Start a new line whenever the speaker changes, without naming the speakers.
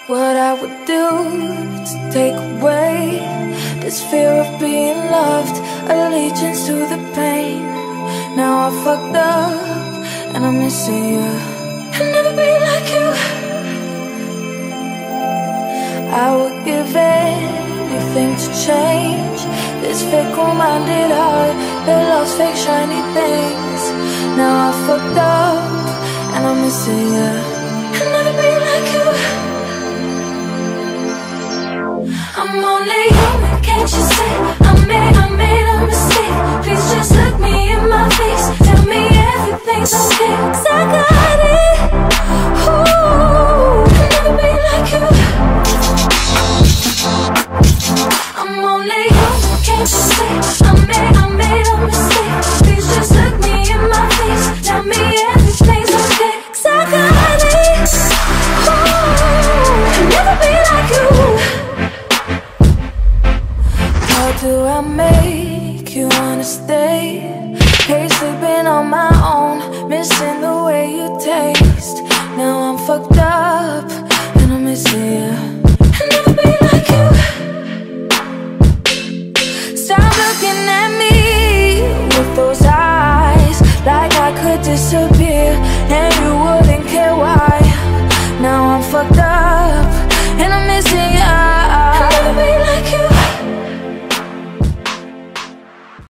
what I would do to take away this fear of being loved, allegiance to the pain. Now I fucked up and I'm missing you. I'll never be like you. I would give anything to change this fickle-minded heart that loves fake shiny things. Now I fucked up and I'm missing you. I'll never be like you. I'm only human, can't you see? I made a mistake. Please just look me in my face. Tell me everything's okay, 'cause I got it. Ooh, I'll never be like you. I'm only human, can't you see? I made a mistake. Please just look me in my face. Tell me everything's okay, 'cause I got it. Ooh, I'll never be like you. How do I make you wanna stay? Hate sleeping on my own, missing the way you taste. Now I'm fucked up and I'm missing you. I'll never be like you. Stop looking at me with those eyes, like I could disappear and you would